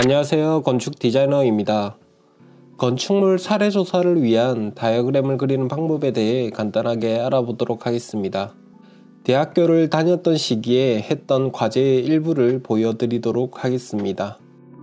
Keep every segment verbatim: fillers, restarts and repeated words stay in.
안녕하세요. 건축 디자이너입니다. 건축물 사례조사를 위한 다이어그램을 그리는 방법에 대해 간단하게 알아보도록 하겠습니다. 대학교를 다녔던 시기에 했던 과제의 일부를 보여드리도록 하겠습니다.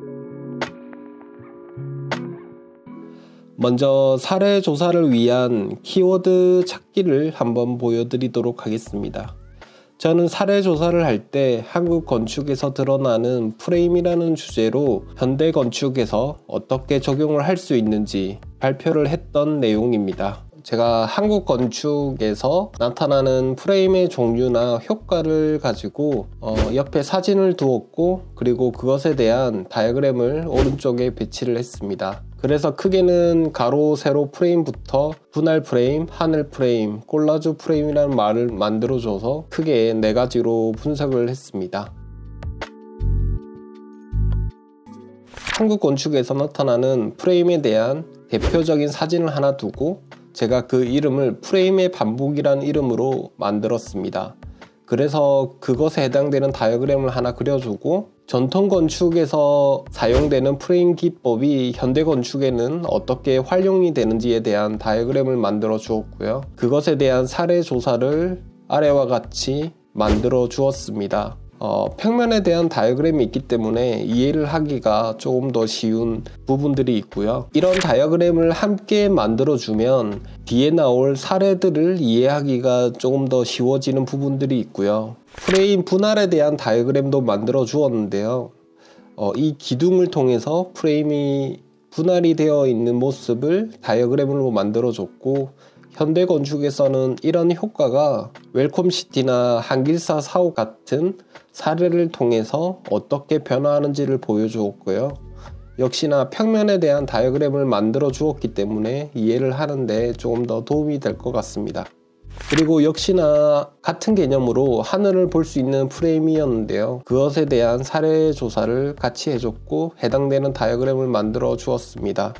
먼저 사례조사를 위한 키워드 찾기를 한번 보여드리도록 하겠습니다. 저는 사례조사를 할 때 한국 건축에서 드러나는 프레임이라는 주제로 현대 건축에서 어떻게 적용을 할 수 있는지 발표를 했던 내용입니다. 제가 한국 건축에서 나타나는 프레임의 종류나 효과를 가지고 어, 옆에 사진을 두었고, 그리고 그것에 대한 다이어그램을 오른쪽에 배치를 했습니다. 그래서 크게는 가로, 세로 프레임부터 분할 프레임, 하늘 프레임, 콜라주 프레임이라는 말을 만들어줘서 크게 네 가지로 분석을 했습니다. 한국 건축에서 나타나는 프레임에 대한 대표적인 사진을 하나 두고 제가 그 이름을 프레임의 반복이라는 이름으로 만들었습니다. 그래서 그것에 해당되는 다이어그램을 하나 그려주고, 전통 건축에서 사용되는 프레임 기법이 현대 건축에는 어떻게 활용이 되는지에 대한 다이어그램을 만들어 주었고요. 그것에 대한 사례 조사를 아래와 같이 만들어 주었습니다. 어, 평면에 대한 다이어그램이 있기 때문에 이해를 하기가 조금 더 쉬운 부분들이 있고요. 이런 다이어그램을 함께 만들어주면 뒤에 나올 사례들을 이해하기가 조금 더 쉬워지는 부분들이 있고요. 프레임 분할에 대한 다이어그램도 만들어 주었는데요. 어, 이 기둥을 통해서 프레임이 분할이 되어 있는 모습을 다이어그램으로 만들어 줬고, 현대 건축에서는 이런 효과가 웰컴시티나 한길사 사옥 같은 사례를 통해서 어떻게 변화하는지를 보여주었고요. 역시나 평면에 대한 다이어그램을 만들어 주었기 때문에 이해를 하는데 조금 더 도움이 될 것 같습니다. 그리고 역시나 같은 개념으로 하늘을 볼 수 있는 프레임이었는데요. 그것에 대한 사례 조사를 같이 해줬고 해당되는 다이어그램을 만들어 주었습니다.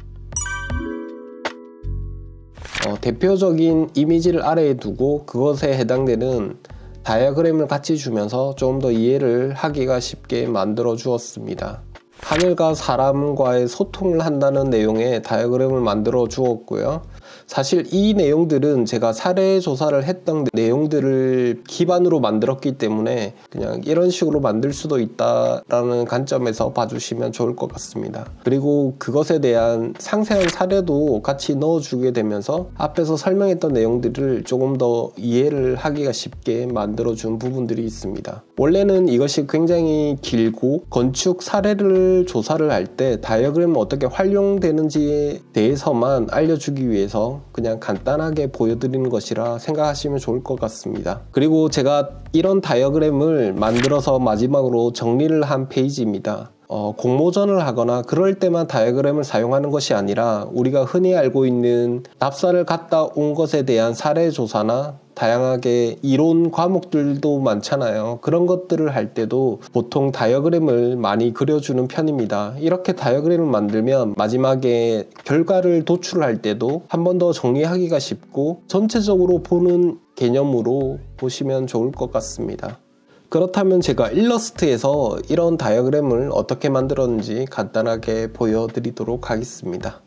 어, 대표적인 이미지를 아래에 두고 그것에 해당되는 다이어그램을 같이 주면서 좀 더 이해를 하기가 쉽게 만들어 주었습니다. 하늘과 사람과의 소통을 한다는 내용의 다이어그램을 만들어 주었고요. 사실 이 내용들은 제가 사례 조사를 했던 내용들을 기반으로 만들었기 때문에 그냥 이런 식으로 만들 수도 있다라는 관점에서 봐주시면 좋을 것 같습니다. 그리고 그것에 대한 상세한 사례도 같이 넣어주게 되면서 앞에서 설명했던 내용들을 조금 더 이해를 하기가 쉽게 만들어준 부분들이 있습니다. 원래는 이것이 굉장히 길고 건축 사례를 조사를 할 때 다이어그램이 어떻게 활용되는지에 대해서만 알려주기 위해서 그냥 간단하게 보여드리는 것이라 생각하시면 좋을 것 같습니다. 그리고 제가 이런 다이어그램을 만들어서 마지막으로 정리를 한 페이지입니다. 어, 공모전을 하거나 그럴 때만 다이어그램을 사용하는 것이 아니라 우리가 흔히 알고 있는 답사를 갔다 온 것에 대한 사례 조사나 다양하게 이론 과목들도 많잖아요. 그런 것들을 할 때도 보통 다이어그램을 많이 그려주는 편입니다. 이렇게 다이어그램을 만들면 마지막에 결과를 도출할 때도 한 번 더 정리하기가 쉽고 전체적으로 보는 개념으로 보시면 좋을 것 같습니다. 그렇다면 제가 일러스트에서 이런 다이어그램을 어떻게 만들었는지 간단하게 보여드리도록 하겠습니다.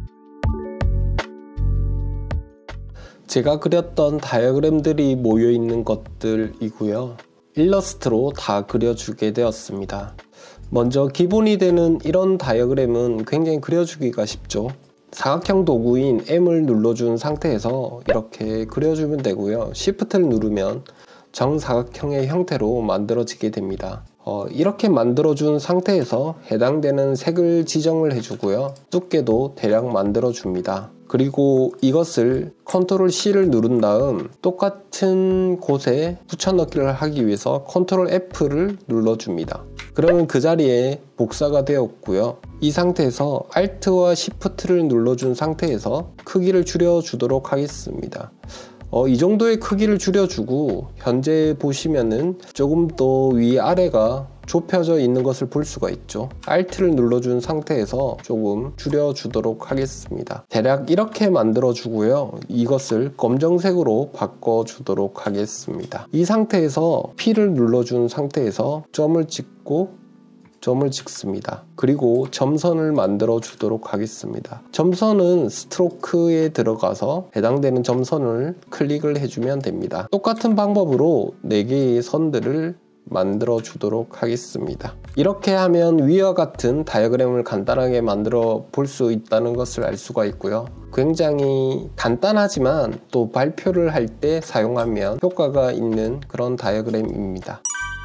제가 그렸던 다이어그램들이 모여있는 것들이고요. 일러스트로 다 그려주게 되었습니다. 먼저 기본이 되는 이런 다이어그램은 굉장히 그려주기가 쉽죠. 사각형 도구인 M을 눌러준 상태에서 이렇게 그려주면 되고요. Shift를 누르면 정사각형의 형태로 만들어지게 됩니다. 어, 이렇게 만들어준 상태에서 해당되는 색을 지정을 해주고요. 두께도 대략 만들어줍니다. 그리고 이것을 컨트롤 C를 누른 다음 똑같은 곳에 붙여넣기를 하기 위해서 컨트롤 F를 눌러줍니다. 그러면 그 자리에 복사가 되었고요. 이 상태에서 Alt와 Shift를 눌러준 상태에서 크기를 줄여주도록 하겠습니다. 어, 이 정도의 크기를 줄여주고 현재 보시면은 조금 더 위아래가 좁혀져 있는 것을 볼 수가 있죠. Alt를 눌러준 상태에서 조금 줄여주도록 하겠습니다. 대략 이렇게 만들어주고요. 이것을 검정색으로 바꿔주도록 하겠습니다. 이 상태에서 P를 눌러준 상태에서 점을 찍고 점을 찍습니다. 그리고 점선을 만들어 주도록 하겠습니다. 점선은 스트로크에 들어가서 해당되는 점선을 클릭을 해주면 됩니다. 똑같은 방법으로 네 개의 선들을 만들어 주도록 하겠습니다. 이렇게 하면 위와 같은 다이어그램을 간단하게 만들어 볼 수 있다는 것을 알 수가 있고요. 굉장히 간단하지만 또 발표를 할 때 사용하면 효과가 있는 그런 다이어그램입니다.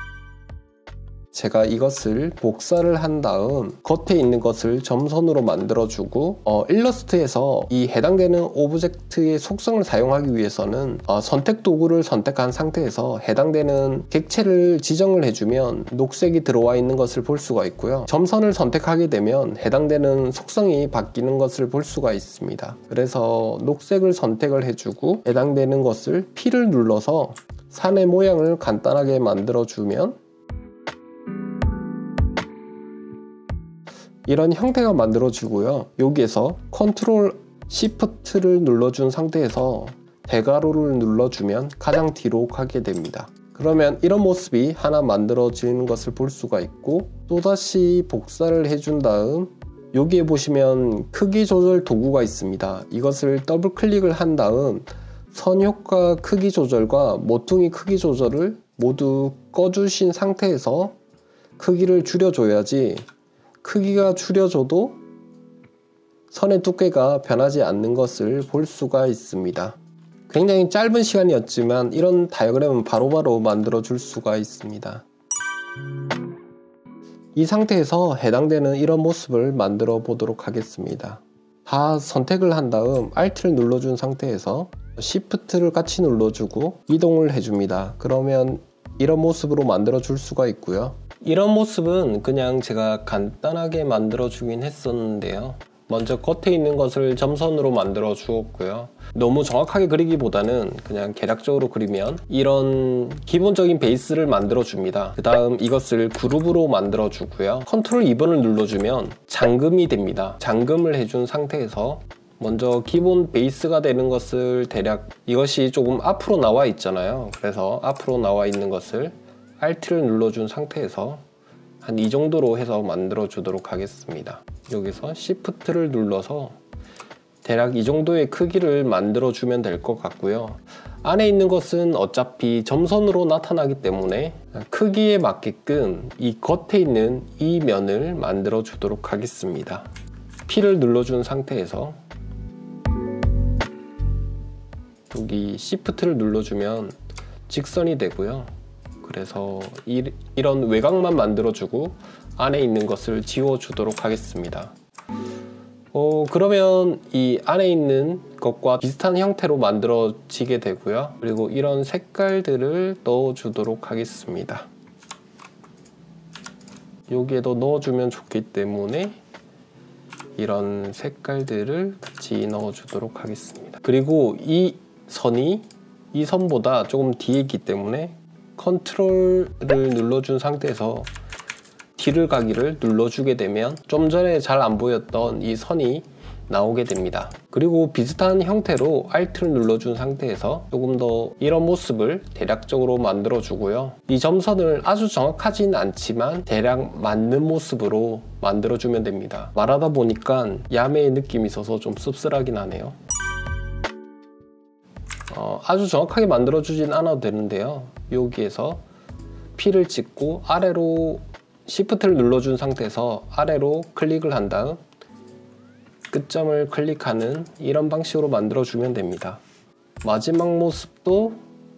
제가 이것을 복사를 한 다음 겉에 있는 것을 점선으로 만들어주고 어, 일러스트에서 이 해당되는 오브젝트의 속성을 사용하기 위해서는 어, 선택 도구를 선택한 상태에서 해당되는 객체를 지정을 해주면 녹색이 들어와 있는 것을 볼 수가 있고요. 점선을 선택하게 되면 해당되는 속성이 바뀌는 것을 볼 수가 있습니다. 그래서 녹색을 선택을 해주고 해당되는 것을 P를 눌러서 산의 모양을 간단하게 만들어주면 이런 형태가 만들어지고요. 여기에서 컨트롤 시프트를 눌러준 상태에서 대괄호를 눌러주면 가장 뒤로 가게 됩니다. 그러면 이런 모습이 하나 만들어지는 것을 볼 수가 있고, 또다시 복사를 해준 다음 여기에 보시면 크기 조절 도구가 있습니다. 이것을 더블 클릭을 한 다음 선효과 크기 조절과 모퉁이 크기 조절을 모두 꺼주신 상태에서 크기를 줄여줘야지, 크기가 줄여져도 선의 두께가 변하지 않는 것을 볼 수가 있습니다. 굉장히 짧은 시간이었지만 이런 다이어그램은 바로바로 만들어 줄 수가 있습니다. 이 상태에서 해당되는 이런 모습을 만들어 보도록 하겠습니다. 다 선택을 한 다음 Alt를 눌러준 상태에서 Shift를 같이 눌러주고 이동을 해줍니다. 그러면 이런 모습으로 만들어 줄 수가 있고요. 이런 모습은 그냥 제가 간단하게 만들어 주긴 했었는데요. 먼저 겉에 있는 것을 점선으로 만들어 주었고요. 너무 정확하게 그리기보다는 그냥 개략적으로 그리면 이런 기본적인 베이스를 만들어 줍니다. 그 다음 이것을 그룹으로 만들어 주고요. 컨트롤 이 번을 눌러주면 잠금이 됩니다. 잠금을 해준 상태에서 먼저 기본 베이스가 되는 것을 대략, 이것이 조금 앞으로 나와 있잖아요. 그래서 앞으로 나와 있는 것을 Alt를 눌러준 상태에서 한 이 정도로 해서 만들어 주도록 하겠습니다. 여기서 Shift를 눌러서 대략 이 정도의 크기를 만들어 주면 될 것 같고요. 안에 있는 것은 어차피 점선으로 나타나기 때문에 크기에 맞게끔 이 겉에 있는 이 면을 만들어 주도록 하겠습니다. P를 눌러준 상태에서 여기 Shift를 눌러주면 직선이 되고요. 그래서 이, 이런 외곽만 만들어주고 안에 있는 것을 지워주도록 하겠습니다. 어, 그러면 이 안에 있는 것과 비슷한 형태로 만들어지게 되고요. 그리고 이런 색깔들을 넣어주도록 하겠습니다. 여기에도 넣어주면 좋기 때문에 이런 색깔들을 같이 넣어주도록 하겠습니다. 그리고 이 선이 이 선보다 조금 뒤에 있기 때문에 컨트롤을 눌러준 상태에서 뒤를 가기를 눌러주게 되면 좀 전에 잘 안 보였던 이 선이 나오게 됩니다. 그리고 비슷한 형태로 Alt를 눌러준 상태에서 조금 더 이런 모습을 대략적으로 만들어 주고요. 이 점선을 아주 정확하진 않지만 대략 맞는 모습으로 만들어 주면 됩니다. 말하다 보니까 야매의 느낌이 있어서 좀 씁쓸하긴 하네요. 어, 아주 정확하게 만들어 주진 않아도 되는데요. 여기에서 P를 찍고 아래로 Shift를 눌러준 상태에서 아래로 클릭을 한 다음 끝점을 클릭하는 이런 방식으로 만들어 주면 됩니다. 마지막 모습도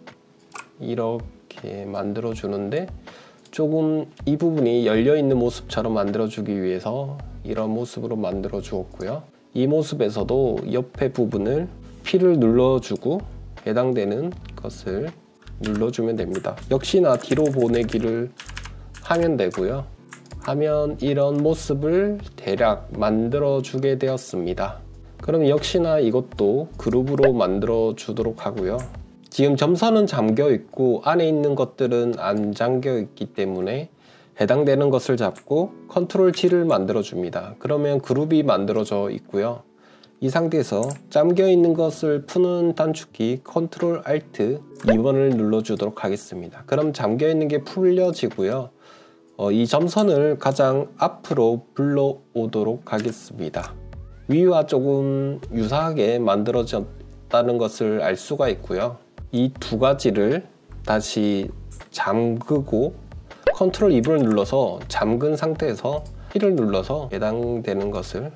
이렇게 만들어 주는데 조금 이 부분이 열려 있는 모습처럼 만들어 주기 위해서 이런 모습으로 만들어 주었고요. 이 모습에서도 옆에 부분을 P를 눌러주고 해당되는 것을 눌러주면 됩니다. 역시나 뒤로 보내기를 하면 되고요. 하면 이런 모습을 대략 만들어 주게 되었습니다. 그럼 역시나 이것도 그룹으로 만들어 주도록 하고요. 지금 점선은 잠겨 있고 안에 있는 것들은 안 잠겨 있기 때문에 해당되는 것을 잡고 컨트롤 G를 만들어 줍니다. 그러면 그룹이 만들어져 있고요. 이 상태에서 잠겨 있는 것을 푸는 단축키 컨트롤 알트 이 번을 눌러주도록 하겠습니다. 그럼 잠겨 있는 게 풀려지고요. 어, 이 점선을 가장 앞으로 불러오도록 하겠습니다. 위와 조금 유사하게 만들어졌다는 것을 알 수가 있고요. 이 두 가지를 다시 잠그고 컨트롤 이를 눌러서 잠근 상태에서 P를 눌러서 해당되는 것을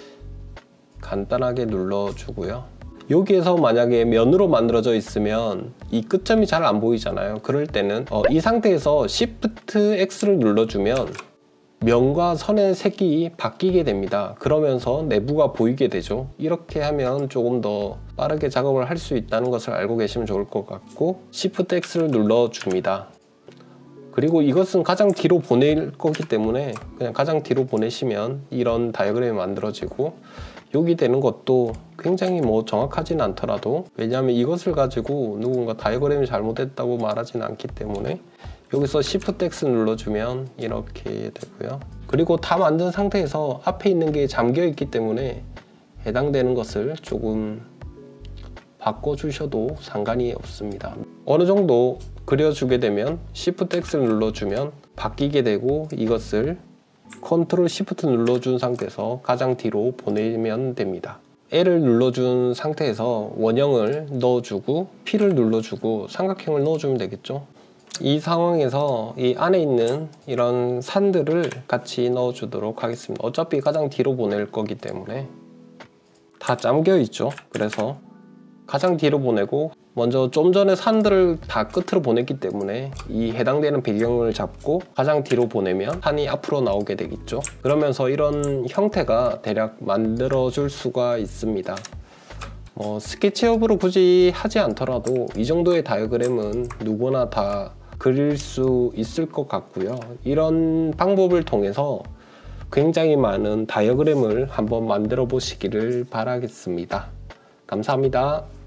간단하게 눌러주고요. 여기에서 만약에 면으로 만들어져 있으면 이 끝점이 잘 안 보이잖아요. 그럴 때는 어, 이 상태에서 Shift X를 눌러주면 면과 선의 색이 바뀌게 됩니다. 그러면서 내부가 보이게 되죠. 이렇게 하면 조금 더 빠르게 작업을 할 수 있다는 것을 알고 계시면 좋을 것 같고, Shift X를 눌러줍니다. 그리고 이것은 가장 뒤로 보낼 거기 때문에 그냥 가장 뒤로 보내시면 이런 다이어그램이 만들어지고, 여기 되는 것도 굉장히 뭐 정확하진 않더라도, 왜냐하면 이것을 가지고 누군가 다이어그램이 잘못됐다고 말하진 않기 때문에 여기서 Shift X 눌러주면 이렇게 되고요. 그리고 다 만든 상태에서 앞에 있는 게 잠겨 있기 때문에 해당되는 것을 조금 바꿔주셔도 상관이 없습니다. 어느 정도 그려주게 되면 Shift X를 눌러주면 바뀌게 되고, 이것을 컨트롤 Shift 눌러준 상태에서 가장 뒤로 보내면 됩니다. L을 눌러준 상태에서 원형을 넣어주고 P를 눌러주고 삼각형을 넣어주면 되겠죠. 이 상황에서 이 안에 있는 이런 산들을 같이 넣어주도록 하겠습니다. 어차피 가장 뒤로 보낼 거기 때문에 다 잠겨 있죠. 그래서 가장 뒤로 보내고, 먼저 좀 전에 산들을 다 끝으로 보냈기 때문에 이 해당되는 배경을 잡고 가장 뒤로 보내면 산이 앞으로 나오게 되겠죠. 그러면서 이런 형태가 대략 만들어 줄 수가 있습니다. 뭐 스케치업으로 굳이 하지 않더라도 이 정도의 다이어그램은 누구나 다 그릴 수 있을 것 같고요. 이런 방법을 통해서 굉장히 많은 다이어그램을 한번 만들어 보시기를 바라겠습니다. 감사합니다.